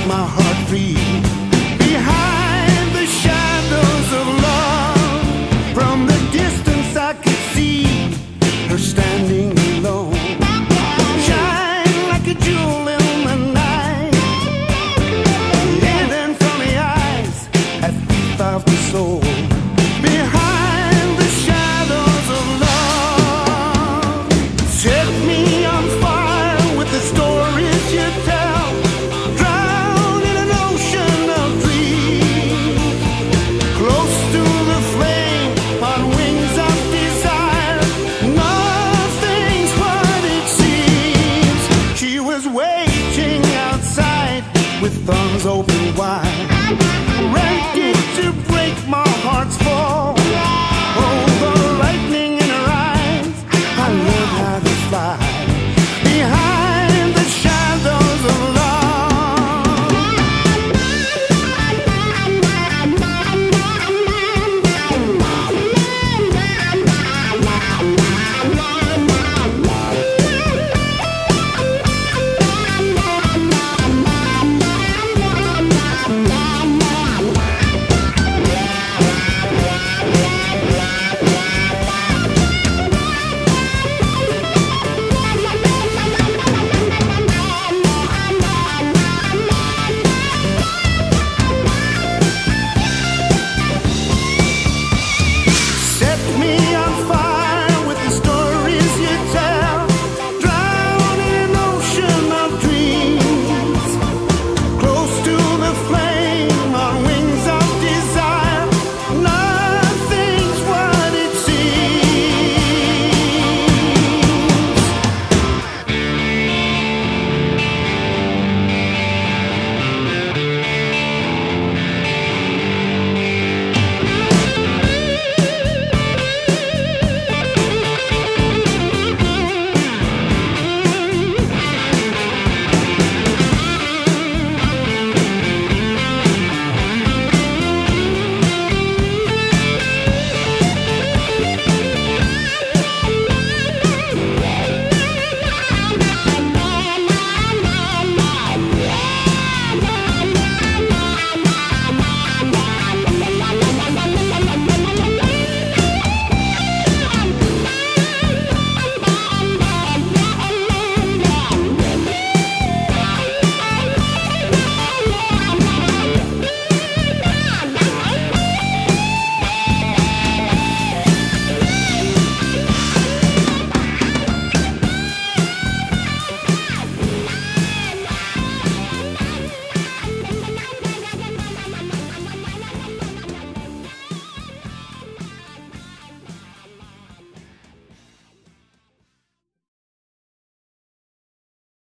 my heart free. Behind the shadows of love, from the distance I could see her standing alone, shine like a jewel in the night, hidden from the eyes at thief of the soul. Behind the shadows of love, set me on fire with the stories you tell, drown in an ocean of dreams, close to the flame on wings of desire. Nothing's what it seems. She was waiting outside with arms open